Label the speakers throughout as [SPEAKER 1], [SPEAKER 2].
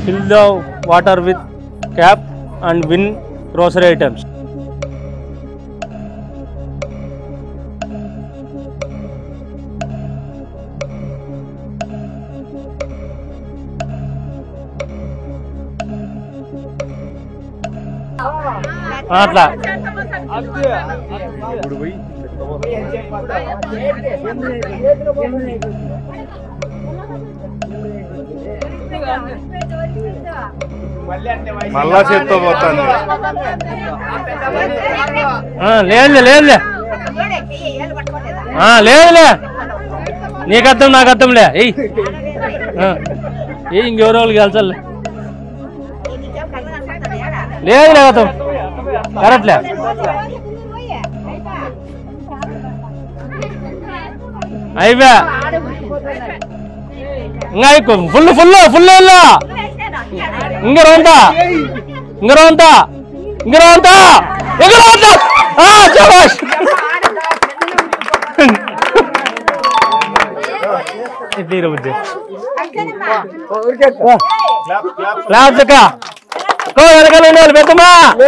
[SPEAKER 1] fill the water with cap and win grocery items. అట్లా
[SPEAKER 2] మళ్ళా చేత్తో పోతాను.
[SPEAKER 1] లేదులే లేదులే లేదులే నీకు అర్థం నాకు అర్థంలే ఇంకెవరో వాళ్ళకి వెళ్తాలే లేదులే అర్థం కరెక్ట్లే అయిపోయా ఇంకా ఫుల్ ఫుల్ ఫుల్ వెళ్ళా ఇంగరంతా ఇంగరంతా ఇంగరంతా ఇంగరంతా శభాష్ బుద్ధి క్లాస్ అక్క వెనకాల ఉండాలి పెద్దమ్మా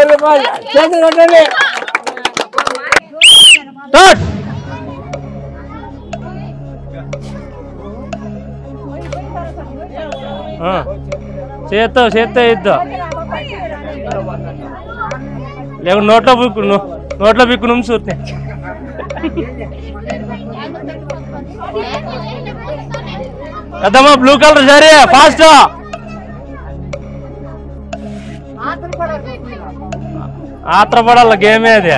[SPEAKER 1] చేత్తో ఇద్దా లేక నోట్లో బిక్కు నుంచి చూస్తున్నాయి పెద్దమ్మా బ్లూ కలర్ సరే ఫాస్ట్ ఆత్రపడాల గేమే అది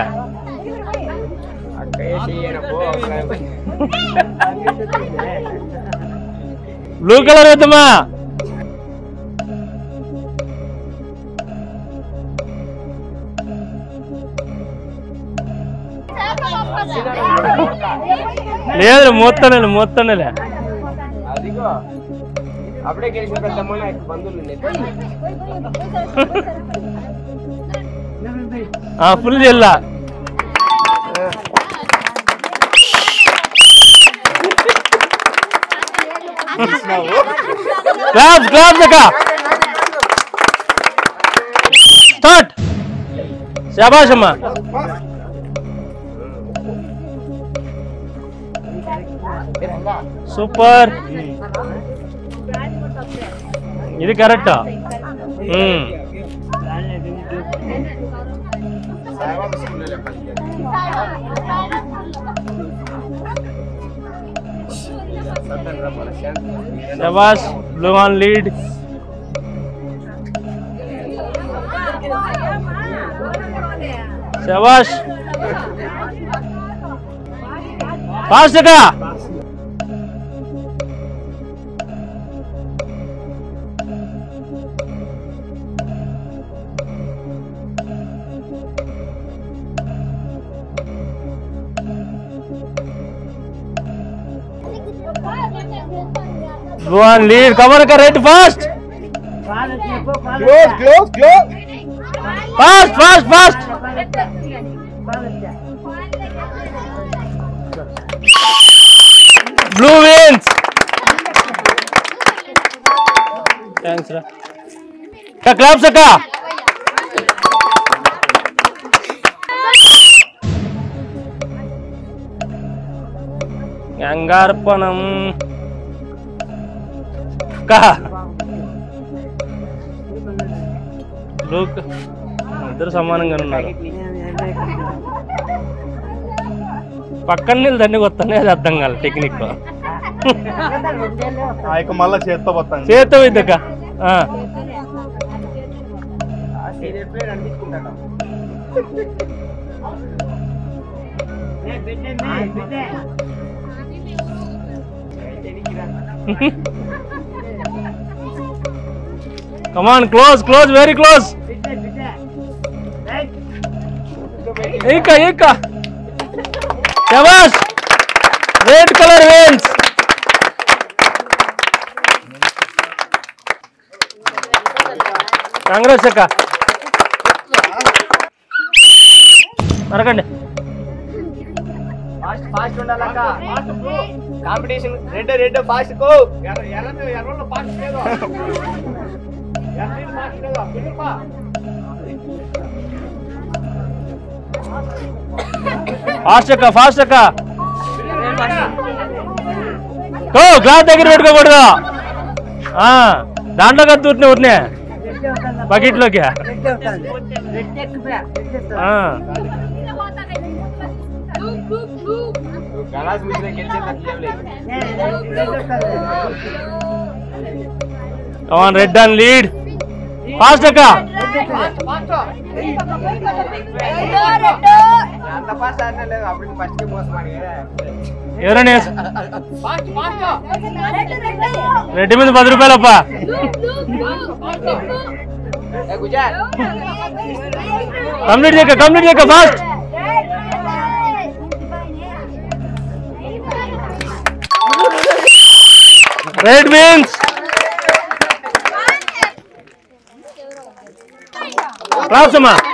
[SPEAKER 1] బ్లూ కలర్ పెద్దమ్మా లేదు మొత్తనేలే
[SPEAKER 3] అప్పుడే గెలిచిన పెద్దమ్మ నాకు బంధువులు
[SPEAKER 1] ఫుల్ జిల్లా క్లాప్స్ అక్క స్టార్ట్ శాబాష్ అమ్మా సూపర్ ఇది కరెక్ట్ శబాష్ బ్లూ ఆన్ లీడ్ శబాష్ ఫాస్ట్ గా Blue on lead. Come on, red fast.
[SPEAKER 2] Close.
[SPEAKER 1] Fast. Blue wins. Thanks, Ra. Clap, Saka. Gangarpanam. ఇద్దరు సమానంగా ఉన్నారు పక్కన నీళ్ళు దండి వస్తానే అది అర్థం కాదు టెక్నిక్
[SPEAKER 2] మళ్ళా చేత్తో
[SPEAKER 1] ఇద్దక Come on, close, very close. Eka. Shabash. Red color wins. Congrats, Eka. Arakande.
[SPEAKER 3] Fast undalaka. Competition red fast go. Error fast ledo.
[SPEAKER 1] Fast అక్క గ్లాస్ దగ్గర పెట్టుకోకూడదు దాంట్లో కదా తూటినే ఉట్నే బకెట్లోకి
[SPEAKER 3] గలాస్ మీద
[SPEAKER 1] రెడ్ అండ్ లీడ్ ఫాస్ట్ అక్క
[SPEAKER 3] అంత ఫాస్ట్ ఆడనే లేదు అప్పుడు ఫస్ట్ మోసం ఆడిగా
[SPEAKER 1] ఎవరనే రెడ్డి మీద 10 రూపాయలప్ప
[SPEAKER 3] గుజరాత్
[SPEAKER 1] కంప్లీట్ చేయక ఫాస్ట్ రెడ్ మీన్స్ రాసమ్మా